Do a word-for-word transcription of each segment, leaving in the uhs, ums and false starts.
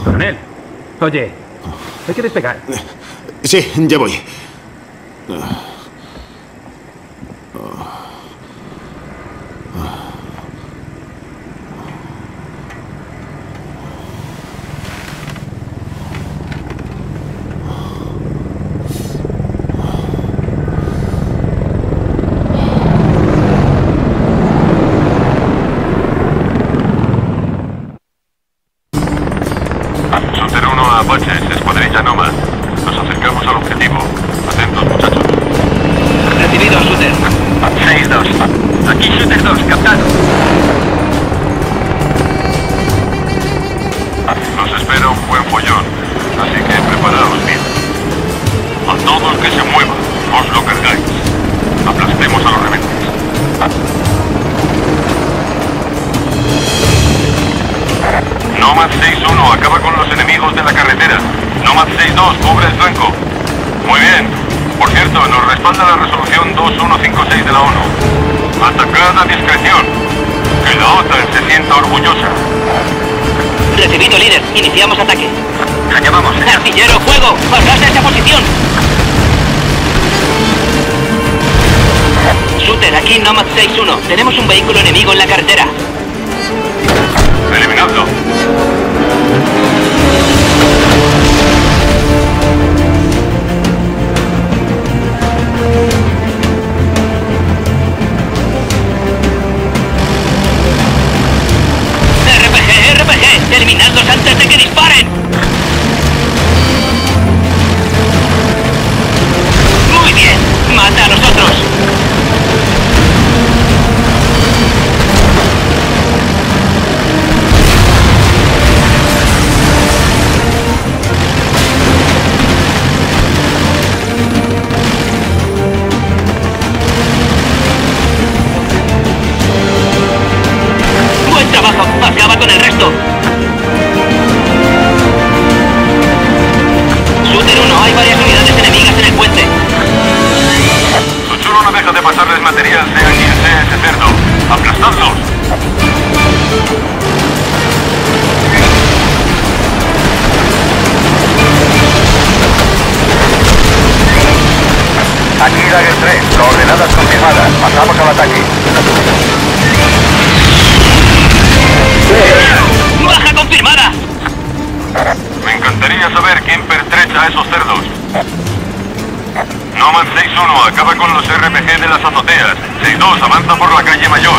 Coronel, oye, hay que despegar. Sí, ya voy. Shooter uno a Apaches, escuadrilla Nomad. Nos acercamos al objetivo. Atentos, muchachos. Recibido, Shooter. seis dos. Aquí Shooter dos, captado. Nos espera un buen follón, así que preparaos bien. A todos que se muevan, os lo cargáis. Aplastemos a los rebeldes. Nomad seis uno, acaba con los enemigos de la carretera. Nomad seis dos, cubre el flanco. Muy bien. Por cierto, nos respalda la resolución dos uno cinco seis de la ONU. Atacad a discreción. Que la OTAN se sienta orgullosa. Recibido, líder. Iniciamos ataque. Allá vamos. ¡Artillero, fuego! ¡Pasadse a esa posición! Shooter, aquí Nomad seis uno. Tenemos un vehículo enemigo en la carretera. Eliminadlo. R P G, R P G. Eliminadlos antes de que disparen. Muy bien. Mata a los otros. Buen trabajo. Acaba con el resto. Shooter uno, hay varias unidades enemigas en el puente. Su chulo no deja de pasarles material, sea quien sea ese cerdo. ¡Aplastadlos! Aquí Dagger tres, coordenadas confirmadas. Pasamos al ataque. ¡Baja confirmada! Me encantaría saber quién pertrecha a esos cerdos. Nomad seis uno, acaba con los R P G de las azoteas. seis dos, avanza por la calle Mayor.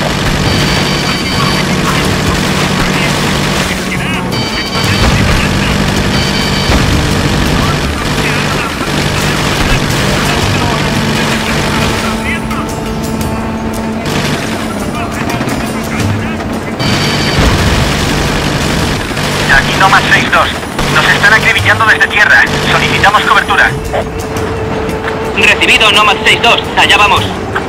Aquí Nomad seis dos. Nos están acribillando desde tierra. Solicitamos cobertura. Recibido, Nomad seis dos. Allá vamos.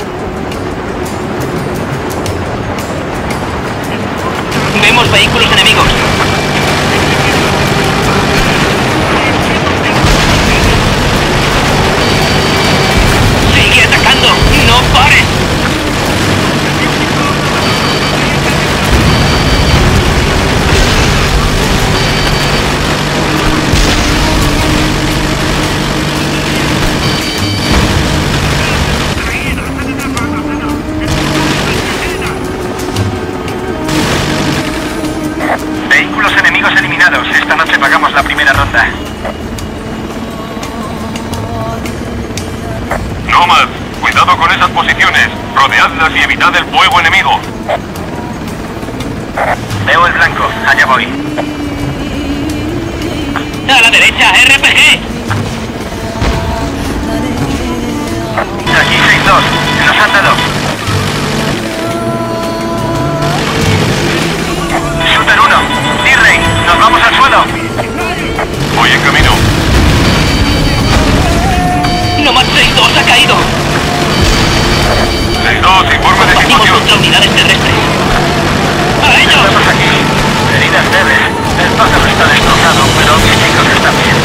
Vemos vehículos enemigos. Sigue atacando. ¡No pares! Vehículos enemigos eliminados. Esta noche pagamos la primera ronda. Nomad, cuidado con esas posiciones. Rodeadlas y evitad el fuego enemigo. Veo el blanco. Allá voy. A la derecha, R P G. Aquí seis dos. Nos han dado. Shooter uno. T-Ray. Nos vamos al suelo. Voy en camino. Nomad seis dos ha caído. seis dos, informe de Combatimos situación. contra unidades terrestres. ¡A ellos! Estamos aquí. Heridas leves. El pájaro está destrozado, pero mis chicos están bien.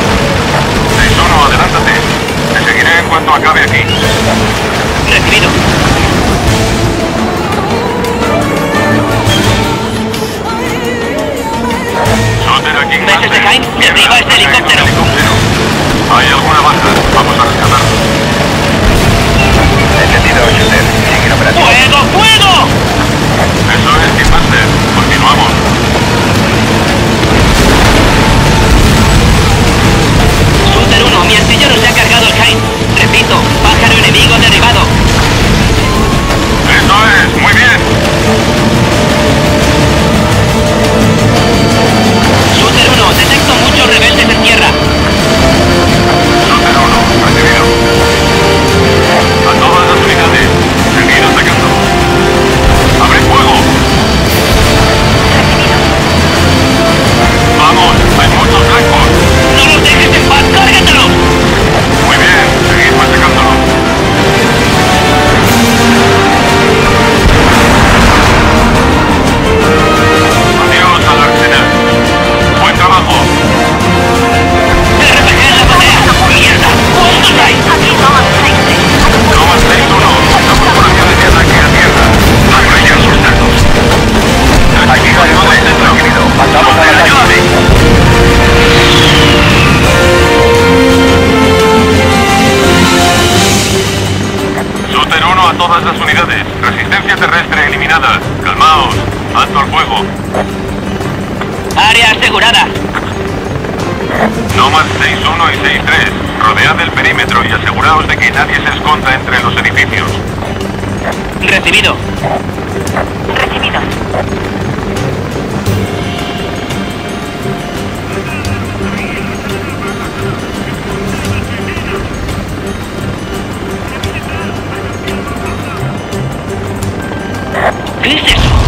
seis uno, adelántate. Te seguiré en cuanto acabe aquí. Recibido. Resistencia terrestre eliminada. Calmaos. Alto al fuego. Área asegurada. Nomad seis uno y seis tres. Rodead el perímetro y aseguraos de que nadie se esconda entre los edificios. Recibido. Recibido. ¿Qué es eso?